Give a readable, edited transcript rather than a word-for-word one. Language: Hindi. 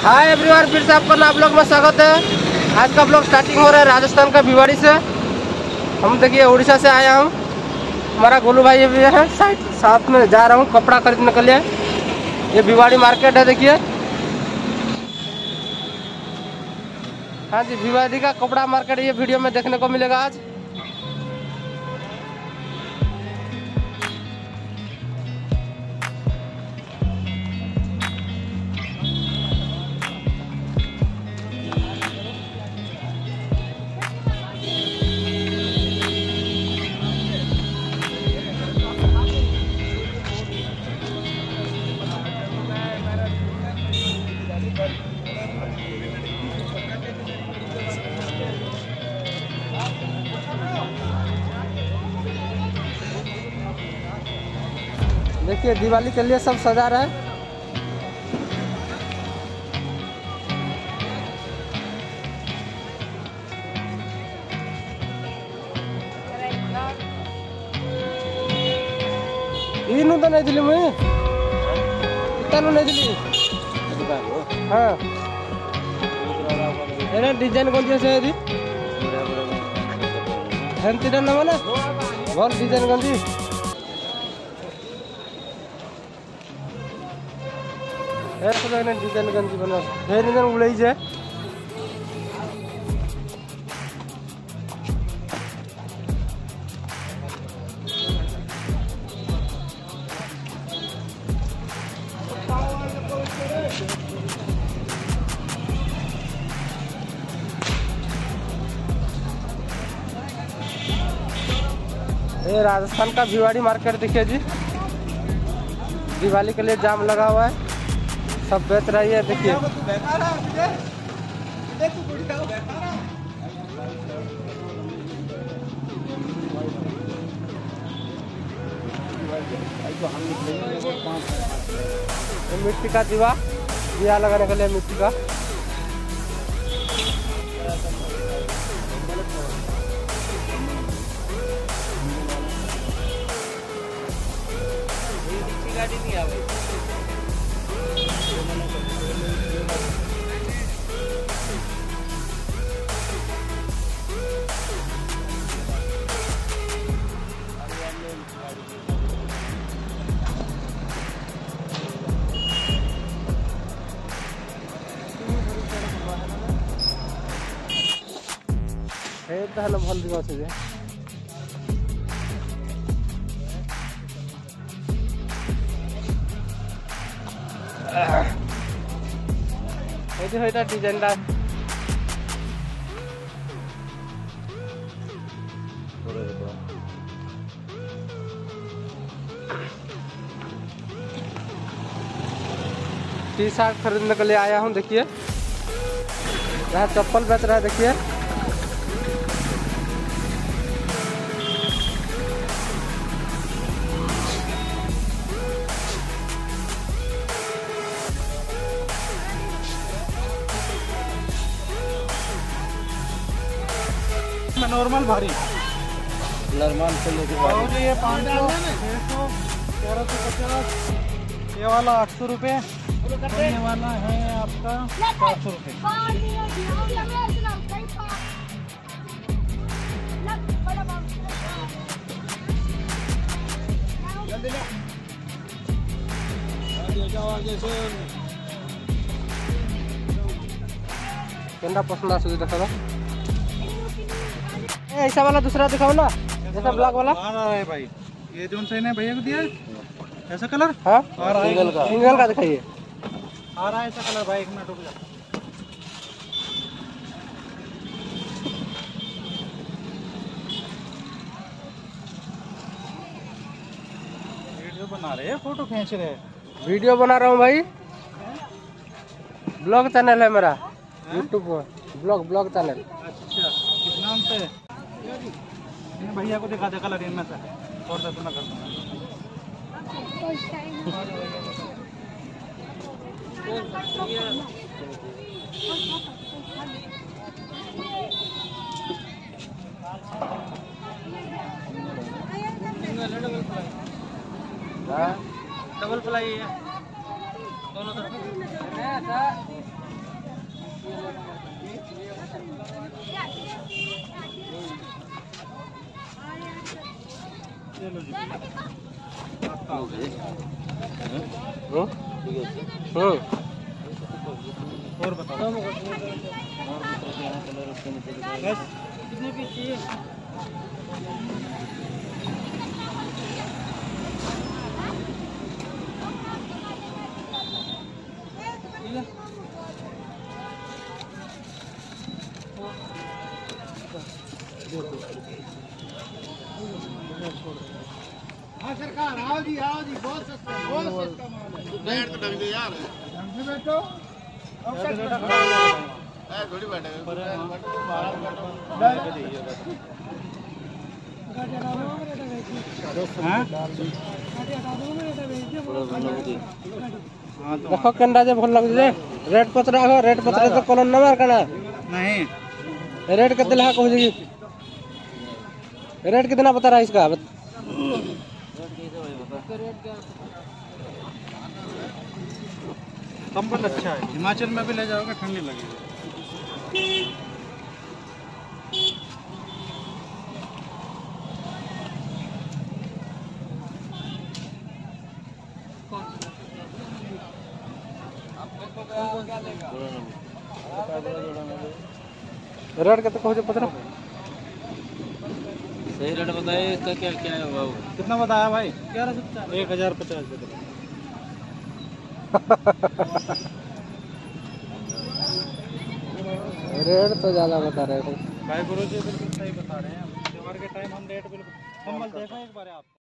हाय एवरीवन, फिर से आपका आप लोग में स्वागत है। आज का ब्लॉग स्टार्टिंग हो रहा है राजस्थान का भिवाड़ी से। हम देखिए उड़ीसा से आया हूँ। हमारा गोलू भाई भी है साथ में। जा रहा हूँ कपड़ा खरीदने के लिए। ये भिवाड़ी मार्केट है, देखिए। हाँ जी, भिवाड़ी का कपड़ा मार्केट ये वीडियो में देखने को मिलेगा आज। देखिए दिवाली के लिए सब सजा रहे हैं। इनू तो नहीं दिली मुझे, इतना नहीं दिली। हाँ एना डिजाइन कौन जैसे है दी हेंती ना माने बहुत डिजाइन कौन दी डिजाइन गंजी बना है उड़ाई जाए। ये राजस्थान का भिवाड़ी मार्केट देखिए जी। दिवाली के लिए जाम लगा हुआ है, सब बेच रही है। देखिए मिट्टी का दिया लगाने के लिए मिट्टी का। गाड़ी नहीं आ गई। ताहले भल दिवस আছে যে এইটা হইটা ডিজাইনটা टी शर्ट खरीदने के लिए आया हूँ। देखिए यहाँ चप्पल बेच रहा है। देखिए नॉर्मल भारी नॉर्मल से लेके और ये 500, 600, 1350। ये वाला 800 रुपये। ये वाला है आपका 400 रुपये। केंदा पसंद आ सुधी देखा ऐसा वाला दूसरा दिखाओ ना, जैसा ब्लैक वाला आ रहा है भाई। ये जो सही ने भैया को दिया है ऐसा कलर। हाँ आ रहा है सिंगल का दिखाइए। आ रहा है ऐसा कलर भाई। 1 मिनट रुक जा। वीडियो बना रहे हैं, फोटो खींच रहे हैं। वीडियो बना रहा हूँ भाई। ब्लॉग चैनल है मेरा यूट्यूब पर, ब्लॉग चैनल। अच्छा किस नाम से? भैया को दिखा दे कलर इनमें से और तो ना कर दूंगा। डबल फ्लाई है दोनों तरफ। चलो जी और बताओ बस कितने पीस चाहिए? हाँ सरकार आओ जी बहुत सस्ता माल है। बैठ तो ढंग से यार ढंग से बैठो थोड़ी बैठे देखो कंडा जे भल लग जे रेट पत्र आगो रेट पत्र तो कॉलम नंबर कना नहीं रेट कितना लगा कहू जी रेट कितना बता रहा है इसका कंबल अच्छा है हिमाचल में भी ले जाओगे ठंडी लगेगी। रेट कितना कहू पत्र सही रेट बताइए इसका क्या क्या है बाबू? कितना बताया भाई? 1050 रेट तो ज्यादा बता रहे थे भाई गुरु जी बिल्कुल सही बता रहे हैं। त्योहार के टाइम हम रेट बिल्कुल कम्बल देखो एक बार आप।